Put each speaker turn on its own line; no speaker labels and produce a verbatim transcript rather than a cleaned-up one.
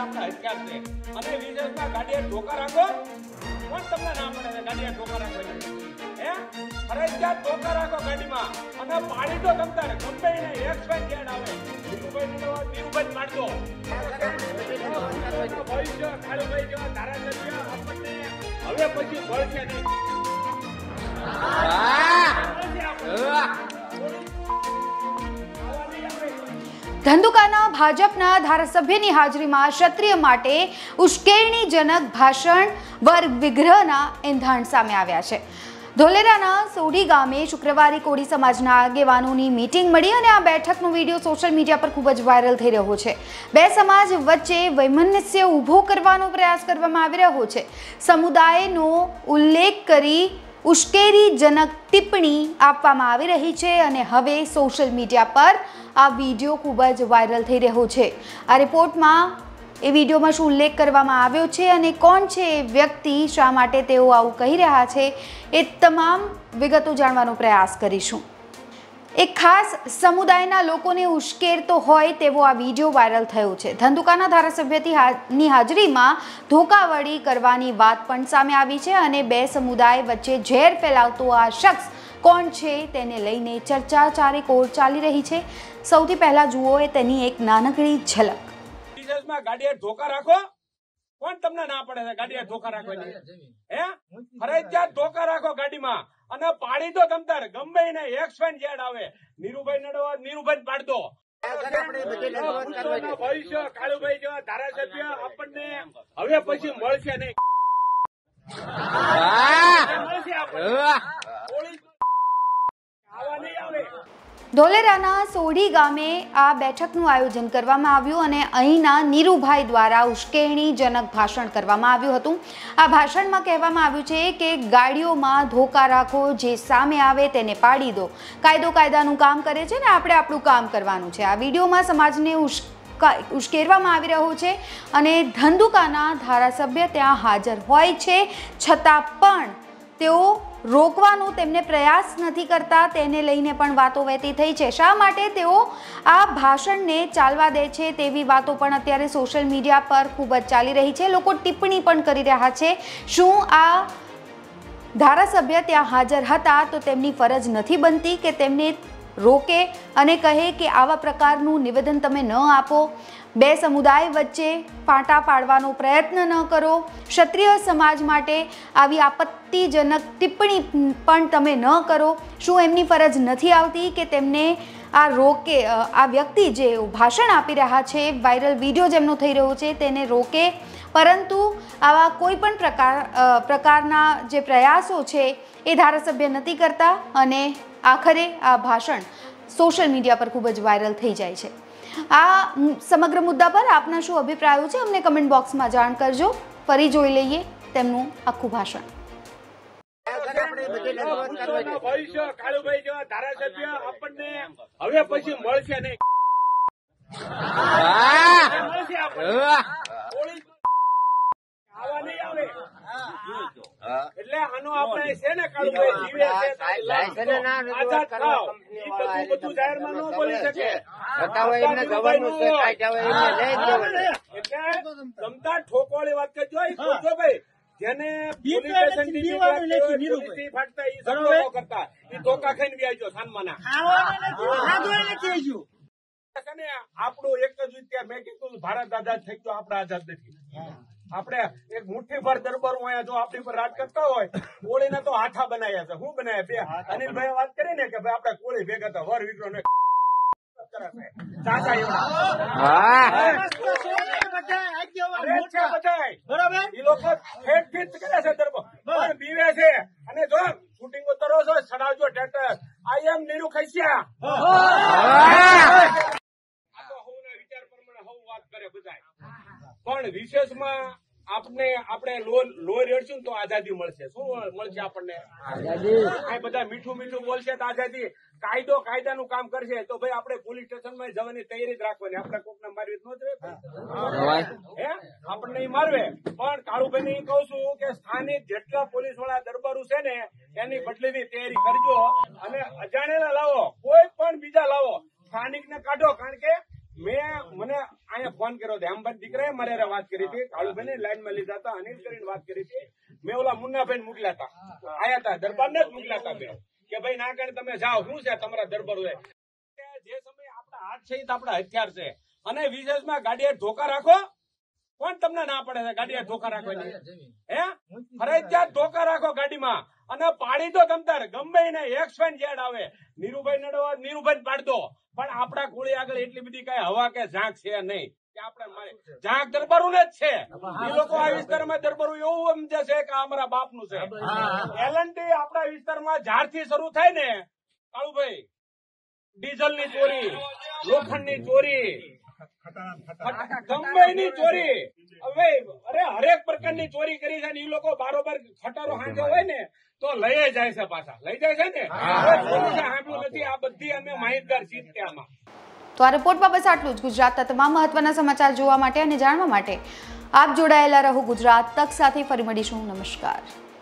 નામના હથિયાર છે અને વિદેશમાં ગાડીએ ઠોકા રાખો કોણ તમને ના પડે છે ગાડીએ ઠોકા રાખો હે ફરજિયાત ઠોકા રાખો ગાડીમાં અને પાડી તો તમતાર ગમે ને એક્સ વાય ઝેડ આવે બીરુભાઈ નો બીરુભાઈ મારજો ભવિષ્ય કાળુભાઈ જેવા ધારાસભ્ય આપણને હવે પછી મળશે નહીં.
ધંધુકાના ભાજપના ધારાસભ્યની હાજરીમાં ક્ષત્રિય માટે ઉશ્કેરણીજનક ભાષણ વર્ગ વિગ્રહના એંધાણ સામે આવ્યા છે. ધોલેરાના સોઢી ગામે શુક્રવારે કોળી સમાજના આગેવાનોની મીટિંગ મળી અને આ બેઠકનો વિડીયો સોશિયલ મીડિયા પર ખૂબ જ વાયરલ થઈ રહ્યો છે. બે સમાજ વચ્ચે વૈમનસ્ય ઊભો કરવાનો પ્રયાસ કરવામાં આવી રહ્યો છે. સમુદાયનો ઉલ્લેખ કરી ઉશ્કેરણીજનક ટિપ્પણી આપવામાં આવી રહી છે અને હવે સોશિયલ મીડિયા પર આ વિડીયો ખૂબ જ વાયરલ થઈ રહ્યો છે. આ રિપોર્ટમાં એ વિડીયોમાં શું ઉલ્લેખ કરવામાં આવ્યો છે અને કોણ છે એ વ્યક્તિ, શા માટે તેઓ આવું કહી રહ્યા છે, એ તમામ વિગતો જાણવાનો પ્રયાસ કરીશું. એક ખાસ સમુદાયના લોકોને ઉશ્કેરતો હોય તેવો આ વિડીયો વાયરલ થયો છે. ધંધુકાના ધારાસભ્યની હાજરીમાં ધોકાવડી કરવાની વાત પણ સામે આવી છે અને બે સમુદાય વચ્ચે ઝેર ફેલાવતો આ શખ્સ કોણ છે તેને લઈને ચર્ચા ચારેકોર ચાલી રહી છે. સૌથી પહેલા જુઓ એ તેની એક નાનકડી ઝલક.
વિદેશમાં ગાડીએ ઠોકા રાખો કોણ તમને ના પડે છે ગાડીએ ઠોકા રાખો હે ફરજિયાત ઠોકા રાખો ગાડીમાં અને પાડી તો તમતાર ગમે ને એક્સ વાય ઝેડ આવે નીરુભાઈ નડવા નીરુભાઈ પાડતો ભવિષ્ય કાળુભાઈ જેવા ધારાસભ્ય આપણને હવે પછી મળશે નહીં.
ધોલેરાના સોઢી ગામે આ બેઠકનું આયોજન કરવામાં આવ્યું અને અહીંના નીરુભાઈ દ્વારા ઉશ્કેરણીજનક ભાષણ કરવામાં આવ્યું હતું. આ ભાષણમાં કહેવામાં આવ્યું છે કે ગાડીઓમાં ધોકા રાખો, જે સામે આવે તેને પાડી દો. કાયદો કાયદાનું કામ કરે છે ને આપણે આપણું કામ કરવાનું છે. આ વિડીયોમાં સમાજને ઉશ્કેરવામાં આવી રહ્યો છે અને ધંધુકાના ધારાસભ્ય ત્યાં હાજર હોય છે છતાં પણ તેઓ રોકવાનો તેમને પ્રયાસ નથી કરતા. તેને લઈને પણ વાતો વહેતી થઈ છે. શા માટે તેઓ આ ભાષણને ચાલવા દે છે તેવી વાતો પણ અત્યારે સોશિયલ મીડિયા પર ખૂબ જ ચાલી રહી છે. લોકો ટિપ્પણી પણ કરી રહ્યા છે. શું આ ધારાસભ્ય ત્યાં હાજર હતા તો તેમની ફરજ નથી બનતી કે તેમને રોકે અને કહે કે આવા પ્રકારનું નિવેદન તમે ન આપો, બે સમુદાય વચ્ચે પાટા પાડવાનો પ્રયત્ન ન કરો, ક્ષત્રિય સમાજ માટે આવી આપત્તિજનક ટિપ્પણી પણ તમે ન કરો. શું એમની ફરજ નથી આવતી કે તેમને આ રોકે, આ વ્યક્તિ જે ભાષણ આપી રહ્યા છે, વાયરલ વિડીયો જેમનો થઈ રહ્યો છે તેને રોકે? પરંતુ આવા કોઈ પણ પ્રકાર પ્રકારના જે પ્રયાસો છે એ ધારાસભ્ય નથી કરતા અને આખરે આ ભાષણ સોશિયલ મીડિયા પર ખૂબ જ વાયરલ થઈ જાય છે. આ સમગ્ર મુદ્દા પર આપના શું અભિપ્રાયો છે અમને કમેન્ટ બોક્સમાં જાણ કરજો. ફરી જોઈ લઈએ તેમનું આખું ભાષણ.
ભવિષ્ય કાળુભાઈ જેવા ધારાસભ્ય આપણને હવે પછી મળશે નહીં. એટલે આનો આપણે છે ને કાળુભાઈ જીવે છે આઝાદ થાવ એ બધું બધું જાહેરમાં ન બોલી શકે. એટલે તમતા ઠોકવાળી વાત કરજો ભાઈ, જેને પોલીસ સ્ટેશનથી ફાટતા એ સગવડો કરતા એ ધોકા ખાઈને વ્યાજો સાનમાના આપણું એક જ ત્યાં મેં કીધું ભારત આઝાદ થઈ ગયો, આપડે આઝાદ નથી. આપણે એક મુઠ્ઠી ભર દરબાર અહીંયા જો આપણી પર રાજ કરતા હોય, કોળીને તો હાથા બનાવ્યા છે. શું બનાવ્યા? બે અનિલભાઈ વાત કરી ને કે ભાઈ આપણે કોળી ભેગા હતા વર વિક્રો ને ચાચા એવડા એ લોકો ફેટ ફીટ કરે છે દરબાર પણ બીવે છે. અને જો શૂટિંગ ઉતરો છો ચડાવજો ટ્રેક્ટર. આઈ એમ નીરુ ખૈસિયા વિચાર પ્રમાણે હવ વાત કરે બધા. પણ વિશેષમાં આપણે આપણે લો રેડશું ને તો આઝાદી મળશે. શું મળશે આપણને? આ બધા મીઠું મીઠું બોલશે તો આઝાદી. કાયદો કાયદાનું કામ કરશે તો ભાઈ આપણે પોલીસ સ્ટેશનમાં જવાની તૈયારી જ રાખવાની. આપણે કોકને મારવી ન જોઈએ હે આપણને એ મારવે. પણ કાળુભાઈ ને એ કહું છું કે સ્થાનિક જેટલા પોલીસ વાળા દરબારું છે ને એની બદલીની તૈયારી કરજો અને અજાણેલા લાવો, કોઈ પણ બીજા લાવો, સ્થાનિક ને કાઢો. કારણ કે મેં મને અહીંયા ફોન કર્યો હતો હેમભાઈ દીકરાએ મારે વાત કરી હતી, કાળુભાઈ લાઈનમાં લીધા હતા, અનિલ કરીને વાત કરી હતી. મેં ઓલા મુન્નાભાઈ મોકલ્યા હતા, આયા હતા દરબારને જ મોકલ્યા હતા મેં કે ભાઈ ના કરીને તમે જાઓ, શું છે તમારા દરબાર હોય. જે સમયે આપણા હાથ છે એ તો આપણા હથિયાર છે. અને વિશેષમાં ગાડીએ ધોકા રાખો, કોણ તમને ના પડે છે ગાડીએ ધોકા રાખવાની? હે ફરજિયાત ધોકા રાખો ગાડીમાં. અને પાડી દો તમતાર ગમે ને એક્સ વાય ઝેડ આવે, નીરુભાઈ નડો નીરુભાઈ પાડ દો, પણ આપણા કોળી આગળ એટલી બધી કઈ હવા કે ઝાંક છે નહીં કે આપણે ઝાંક દરબારું જ છે. એ લોકો આ વિસ્તારમાં દરબારું એવું સમજે છે કે અમારા બાપનું છે. એલએનટી આપણા વિસ્તારમાં જ્યારથી શરૂ થાય ને કાળુભાઈ, ડીઝલ ની ચોરી, લોખંડ ની ચોરી, ગમે ની ચોરી, હવે અરે હરેક પ્રકારની ચોરી કરી છે. એ લોકો બારોબાર ખટારો હાંજો હોય ને તો લઈ જાય છે, પાછા લઈ જાય છે ને. પોલીસે સાંભળ્યું નથી. આ બધી અમે માહિતગાર છીએ આમાં.
તો આ રિપોર્ટમાં બસ આટલું જ. ગુજરાતના તમામ મહત્વના સમાચાર જોવા માટે અને જાણવા માટે આપ જોડાયેલા રહો ગુજરાત તક સાથે. ફરી મળીશું. નમસ્કાર.